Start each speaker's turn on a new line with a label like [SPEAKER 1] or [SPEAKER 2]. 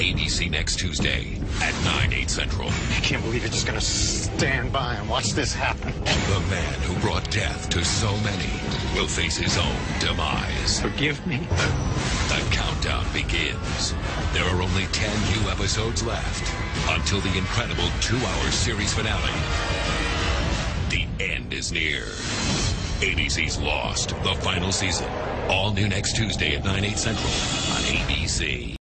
[SPEAKER 1] ABC next Tuesday at 9/8 Central.
[SPEAKER 2] I can't believe you're just going to stand by and watch this happen.
[SPEAKER 1] The man who brought death to so many will face his own demise.
[SPEAKER 2] Forgive me.
[SPEAKER 1] The countdown begins. There are only 10 new episodes left until the incredible 2-hour series finale. The end is near. ABC's Lost, the final season. All new next Tuesday at 9/8 Central on ABC.